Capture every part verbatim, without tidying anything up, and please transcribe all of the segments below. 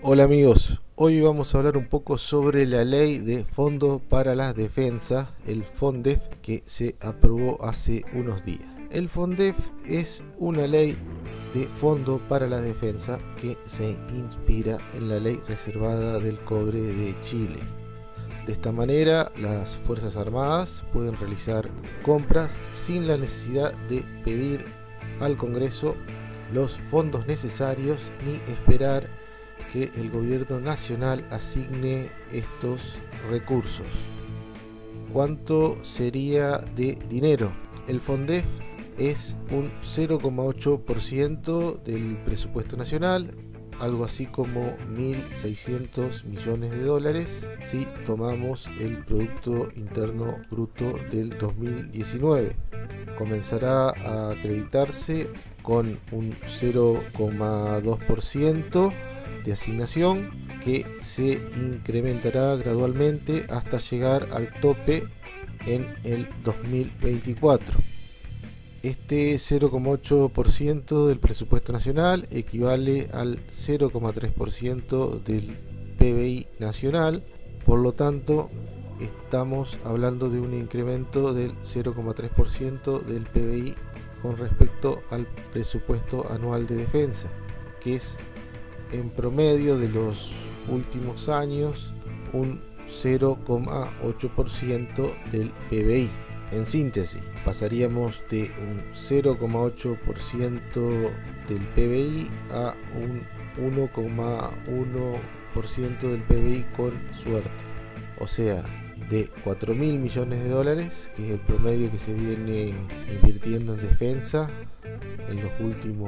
Hola amigos, hoy vamos a hablar un poco sobre la ley de Fondo para la Defensa, el FONDEF, que se aprobó hace unos días. El FONDEF es una ley de Fondo para la Defensa que se inspira en la ley reservada del cobre de Chile. De esta manera, las Fuerzas Armadas pueden realizar compras sin la necesidad de pedir al Congreso los fondos necesarios ni esperar que el gobierno nacional asigne estos recursos. ¿Cuánto sería de dinero? El FONDEF es un cero coma ocho por ciento del presupuesto nacional, algo así como mil seiscientos millones de dólares si tomamos el Producto Interno Bruto del dos mil diecinueve. Comenzará a acreditarse con un cero coma dos por ciento de asignación que se incrementará gradualmente hasta llegar al tope en el dos mil veinticuatro. Este cero coma ocho por ciento del presupuesto nacional equivale al cero coma tres por ciento del P B I nacional, por lo tanto estamos hablando de un incremento del cero coma tres por ciento del P B I con respecto al presupuesto anual de defensa, que es en promedio de los últimos años un cero coma ocho por ciento del P B I. En síntesis, pasaríamos de un cero coma ocho por ciento del P B I a un uno coma uno por ciento del P B I con suerte. O sea, de cuatro mil millones de dólares, que es el promedio que se viene invirtiendo en defensa en los últimos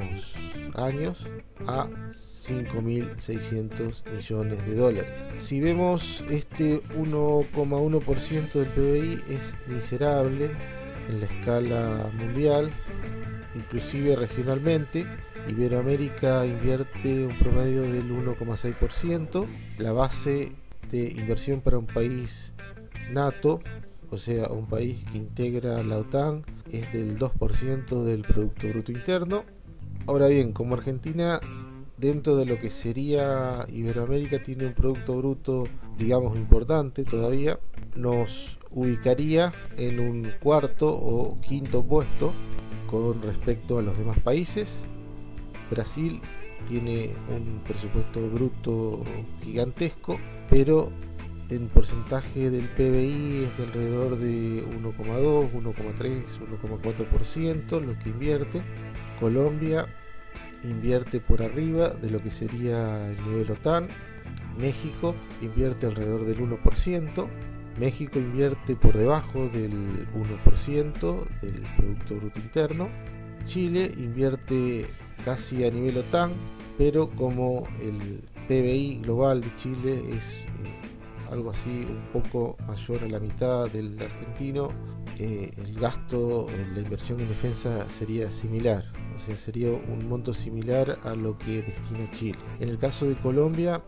años, a cinco mil seiscientos millones de dólares. Si vemos, este uno coma uno por ciento del P B I es miserable en la escala mundial, inclusive regionalmente. Iberoamérica invierte un promedio del uno coma seis por ciento. La base de inversión para un país NATO, o sea, un país que integra la OTAN, es del dos por ciento del Producto Bruto Interno. Ahora bien, como Argentina, dentro de lo que sería Iberoamérica, tiene un Producto Bruto, digamos, importante todavía, nos ubicaría en un cuarto o quinto puesto con respecto a los demás países. Brasil tiene un presupuesto bruto gigantesco, pero en porcentaje del P B I es de alrededor de uno coma dos, uno coma tres, uno coma cuatro por ciento lo que invierte. Colombia invierte por arriba de lo que sería el nivel OTAN. México invierte alrededor del uno por ciento. México invierte por debajo del uno por ciento del Producto Bruto Interno. Chile invierte casi a nivel OTAN, pero como el P B I global de Chile es eh, algo así un poco mayor a la mitad del argentino, eh, el gasto en la inversión en defensa sería similar, o sea, sería un monto similar a lo que destina Chile. En el caso de Colombia,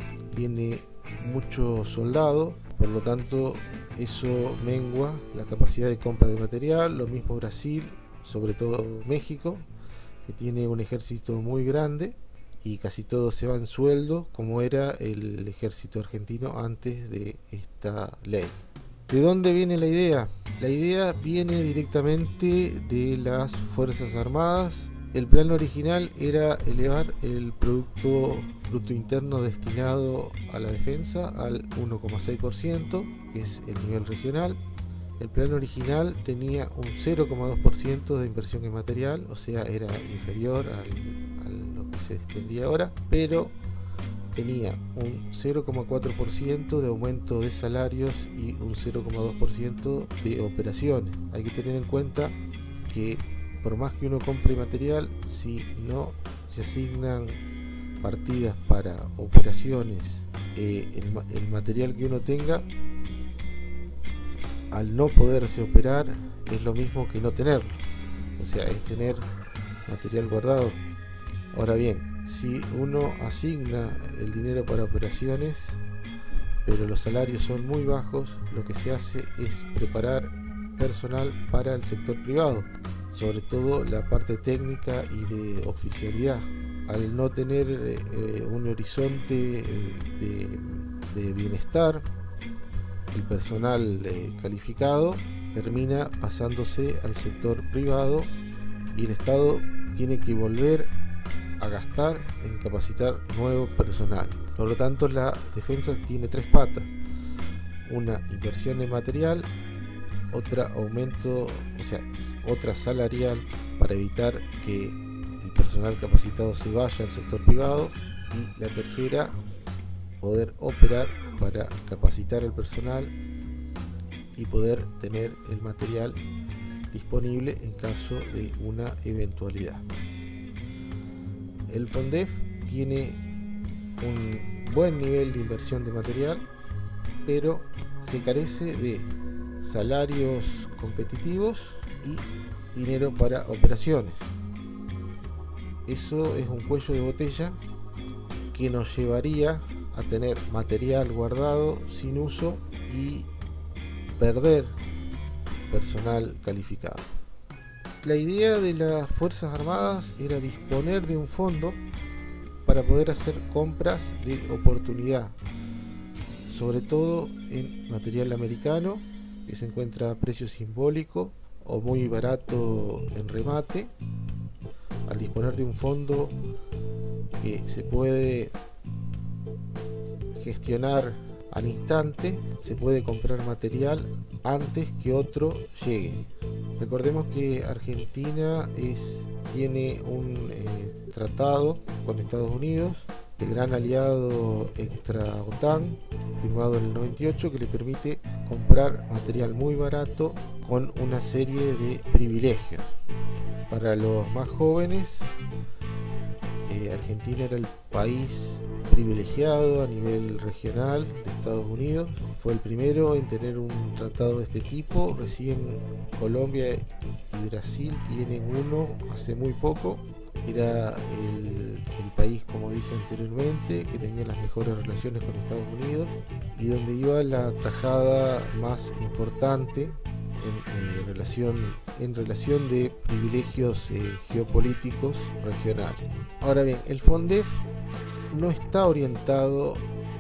tiene mucho soldado, por lo tanto eso mengua la capacidad de compra de material. Lo mismo Brasil, sobre todo México, que tiene un ejército muy grande y casi todo se va en sueldo, como era el ejército argentino antes de esta ley. ¿De dónde viene la idea? La idea viene directamente de las Fuerzas Armadas. El plan original era elevar el Producto Bruto Interno destinado a la defensa al uno coma seis por ciento, que es el nivel regional. El plan original tenía un cero coma dos por ciento de inversión en material, o sea, era inferior al, a lo que se tendría ahora, pero tenía un cero coma cuatro por ciento de aumento de salarios y un cero coma dos por ciento de operaciones. Hay que tener en cuenta que por más que uno compre material, si no se asignan partidas para operaciones, eh, el, el material que uno tenga, al no poderse operar, es lo mismo que no tenerlo, o sea, es tener material guardado. Ahora bien, si uno asigna el dinero para operaciones, pero los salarios son muy bajos, lo que se hace es preparar personal para el sector privado, sobre todo la parte técnica y de oficialidad. al no tener eh, un horizonte de, de bienestar, el personal eh, calificado termina pasándose al sector privado y el Estado tiene que volver a gastar en capacitar nuevo personal. Por lo tanto, la defensa tiene tres patas: una inversión en material, otra aumento, o sea, otra salarial para evitar que el personal capacitado se vaya al sector privado, y la tercera, poder operar para capacitar al personal y poder tener el material disponible en caso de una eventualidad. El FONDEF tiene un buen nivel de inversión de material, pero se carece de salarios competitivos y dinero para operaciones. Eso es un cuello de botella que nos llevaría a tener material guardado sin uso y perder personal calificado. La idea de las Fuerzas Armadas era disponer de un fondo para poder hacer compras de oportunidad, sobre todo en material americano que se encuentra a precio simbólico o muy barato en remate. Al disponer de un fondo que se puede gestionar al instante, se puede comprar material antes que otro llegue. Recordemos que Argentina es, tiene un eh, tratado con Estados Unidos, el gran aliado extra OTAN, firmado en el noventa y ocho, que le permite comprar material muy barato con una serie de privilegios. Para los más jóvenes, eh, Argentina era el país privilegiado a nivel regional de Estados Unidos. Fue el primero en tener un tratado de este tipo. Recién Colombia y Brasil tienen uno hace muy poco. Era el, el país, como dije anteriormente, que tenía las mejores relaciones con Estados Unidos y donde iba la tajada más importante en, eh, relación, en relación de privilegios eh, geopolíticos regionales. Ahora bien, el FONDEF no está orientado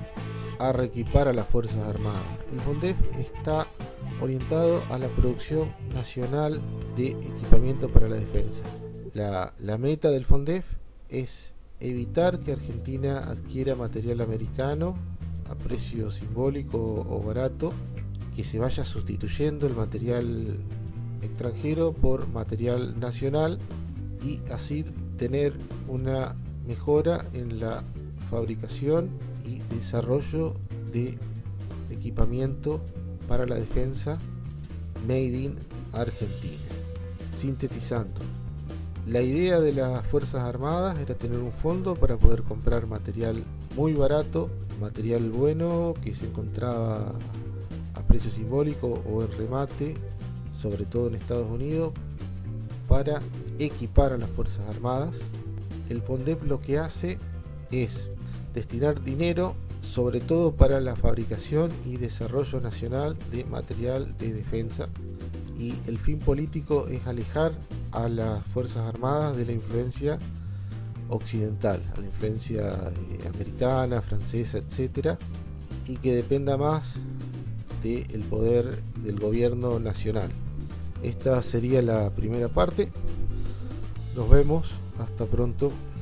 a reequipar a las Fuerzas Armadas. El FONDEF está orientado a la producción nacional de equipamiento para la defensa. La, la meta del FONDEF es evitar que Argentina adquiera material americano a precio simbólico o barato, que se vaya sustituyendo el material extranjero por material nacional y así tener una mejora en la fabricación y desarrollo de equipamiento para la defensa made in Argentina. Sintetizando, la idea de las Fuerzas Armadas era tener un fondo para poder comprar material muy barato, material bueno que se encontraba a precio simbólico o en remate, sobre todo en Estados Unidos, para equipar a las Fuerzas Armadas. El FONDEF lo que hace es destinar dinero sobre todo para la fabricación y desarrollo nacional de material de defensa, y el fin político es alejar a las Fuerzas Armadas de la influencia occidental, a la influencia eh, americana, francesa, etcétera, y que dependa más del poder del gobierno nacional. Esta sería la primera parte. Nos vemos, hasta pronto.